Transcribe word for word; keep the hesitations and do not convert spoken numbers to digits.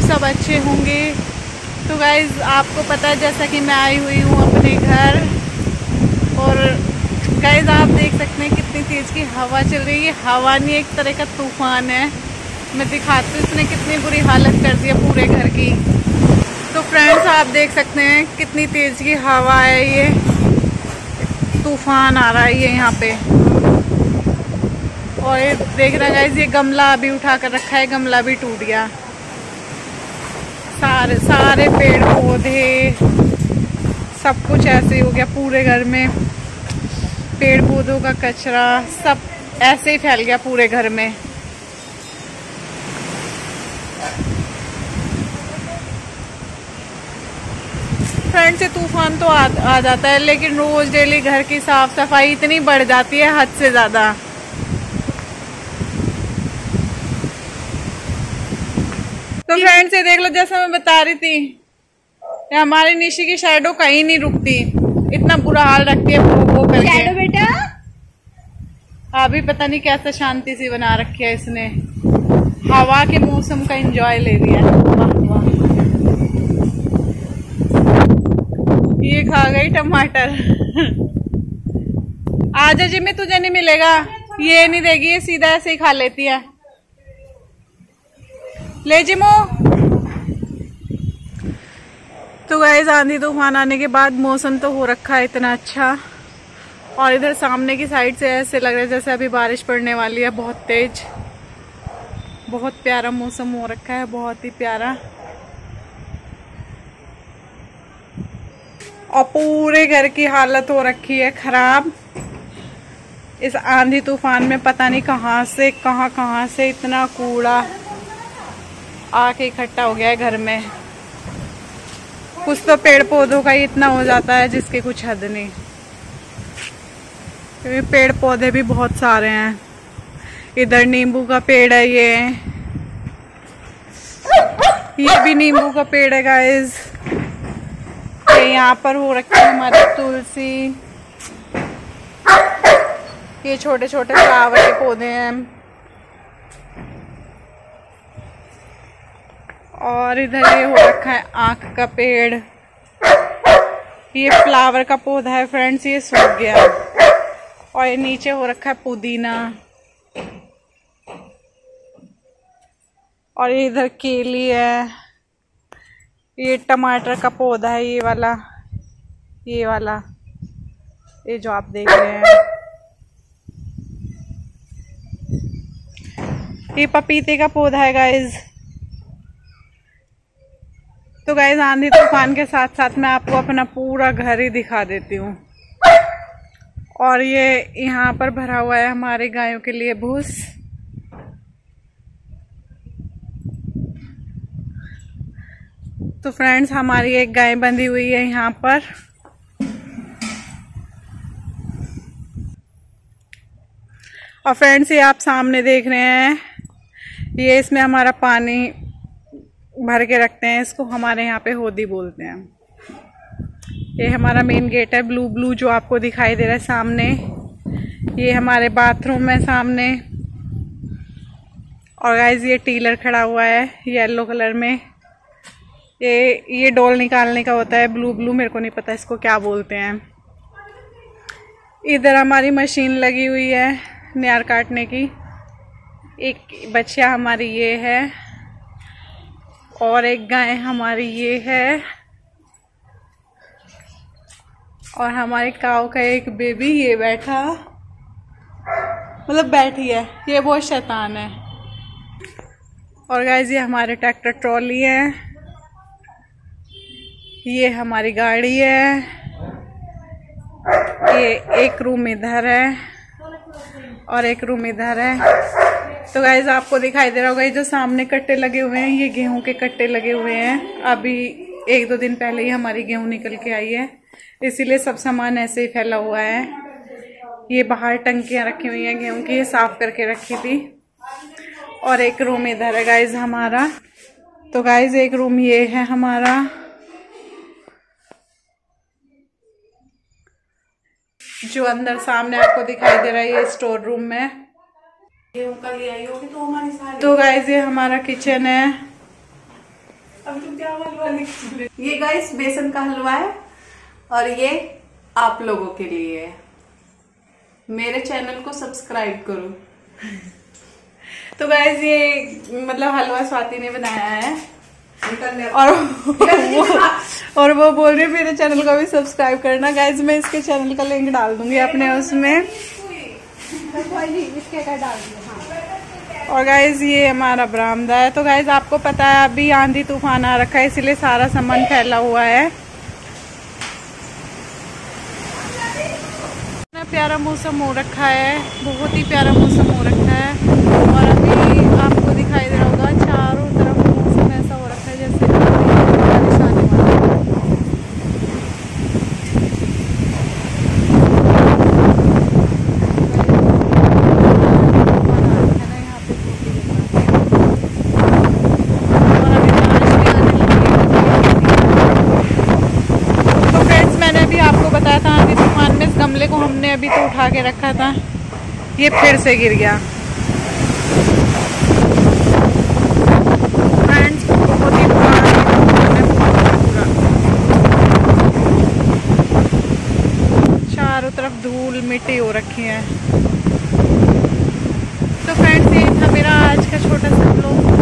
सब अच्छे होंगे। तो गाइज़ आपको पता है जैसा कि मैं आई हुई हूँ अपने घर, और गाइज़ आप देख सकते हैं कितनी तेज़ की हवा चल रही है। हवा नहीं, एक तरह का तूफान है। मैं दिखाती हूँ इसने कितनी बुरी हालत कर दी है पूरे घर की। तो फ्रेंड्स आप देख सकते हैं कितनी तेज़ की हवा है, ये तूफान आ रहा है ये यहाँ पे। और ये देख रहे हैं गाइस, ये गमला अभी उठा कर रखा है, गमला भी टूट गया। सारे सारे पेड़ पौधे सब कुछ ऐसे ही हो गया पूरे घर में। पेड़ पौधों का कचरा सब ऐसे ही फैल गया पूरे घर में। फ्रेंड्स ये तूफान तो आ, आ जाता है, लेकिन रोज डेली घर की साफ सफाई इतनी बढ़ जाती है हद से ज्यादा। तो फ्रेंड्स ये देख लो, जैसा मैं बता रही थी, हमारी निशी की शैडो कहीं नहीं रुकती, इतना बुरा हाल रखती है वो वो करके। शैडो बेटा अभी पता नहीं कैसा शांति सी बना रखी है इसने, हवा के मौसम का एंजॉय ले रही है। वाह वाह, ये खा गई टमाटर। आजा जिम्मी, तुझे नहीं मिलेगा, ये नहीं देगी, ये सीधा ऐसे ही खा लेती है। ले जिमो। तो गाइस आंधी तूफान आने के बाद मौसम तो हो रखा है इतना अच्छा, और इधर सामने की साइड से ऐसे लग रहा है जैसे अभी बारिश पड़ने वाली है, बहुत तेज। बहुत प्यारा मौसम हो रखा है, बहुत ही प्यारा। और पूरे घर की हालत हो रखी है खराब इस आंधी तूफान में। पता नहीं कहाँ से कहाँ कहाँ से इतना कूड़ा आके इकट्ठा हो गया है घर में। कुछ तो पेड़ पौधों का ही इतना हो जाता है जिसकी कुछ हद नहीं, क्योंकि पेड़ पौधे भी बहुत सारे हैं। इधर नींबू का पेड़ है, ये ये भी नींबू का पेड़ है गाइस। ये यहाँ पर हो रखी है हमारी तुलसी, ये छोटे छोटे फ्लावर के पौधे हैं। और इधर ये हो रखा है आँख का पेड़, ये फ्लावर का पौधा है फ्रेंड्स, ये सूख गया। और ये नीचे हो रखा है पुदीना, और ये इधर केली है, ये टमाटर का पौधा है, ये वाला ये वाला ये जो आप देख रहे हैं, ये पपीते का पौधा है गाइज। तो गाइज आंधी तूफान के साथ साथ मैं आपको अपना पूरा घर ही दिखा देती हूँ। और ये यहाँ पर भरा हुआ है हमारे गायों के लिए भूस। तो फ्रेंड्स हमारी एक गाय बंधी हुई है यहाँ पर। और फ्रेंड्स ये आप सामने देख रहे हैं, ये इसमें हमारा पानी भर के रखते हैं, इसको हमारे यहाँ पे होदी बोलते हैं। ये हमारा मेन गेट है, ब्लू ब्लू जो आपको दिखाई दे रहा है सामने। ये हमारे बाथरूम है सामने। और गाइस ये टीलर खड़ा हुआ है येलो कलर में, ये ये डोल निकालने का होता है, ब्लू ब्लू मेरे को नहीं पता इसको क्या बोलते हैं। इधर हमारी मशीन लगी हुई है नार काटने की। एक बच्चा हमारी ये है, और एक गाय हमारी ये है, और हमारे काऊ का एक बेबी ये बैठा, मतलब बैठी है, ये बहुत शैतान है। और गाइस ये हमारे ट्रैक्टर ट्रॉली है, ये हमारी गाड़ी है, ये एक रूम इधर है और एक रूम इधर है। तो गाइज आपको दिखाई दे रहा होगा ये जो सामने कट्टे लगे हुए हैं, ये गेहूं के कट्टे लगे हुए हैं। अभी एक दो दिन पहले ही हमारी गेहूं निकल के आई है, इसीलिए सब सामान ऐसे ही फैला हुआ है। ये बाहर टंकियां रखी हुई हैं गेहूं की, ये साफ करके रखी थी। और एक रूम इधर है गाइज हमारा। तो गाइज एक रूम ये है हमारा, जो अंदर सामने आपको दिखाई दे रहा है, ये स्टोर रूम में। तो गाइस ये हमारा किचन है, अब तुम क्या हलवा लिख। ये गाइस बेसन का हलवा है और ये आप लोगों के लिए है। मेरे चैनल को सब्सक्राइब करो। तो गाइस ये मतलब हलवा स्वाति ने बनाया है और वो, और वो बोल रही है मेरे चैनल को भी सब्सक्राइब करना। गाइस मैं इसके चैनल का लिंक डाल दूंगी अपने उसमें। और गाइस ये हमारा बरामदा है। तो गाइस आपको पता है अभी आंधी तूफान आ रखा है, इसीलिए सारा सामान फैला हुआ है। इतना प्यारा मौसम हो रखा है, बहुत ही प्यारा मौसम हो रखा है। और अभी आपको दिखाई दे रहा होगा चारों तरफ मौसम ऐसा हो रखा है जैसे बारिश आने वाला है। गमले को हमने अभी तो उठा के रखा था, ये फिर से गिर गया। फ्रेंड्स बहुत ही बुरा चारों तरफ धूल मिट्टी हो रखी है। तो फ्रेंड्स ये था मेरा आज का छोटा सा ब्लॉग।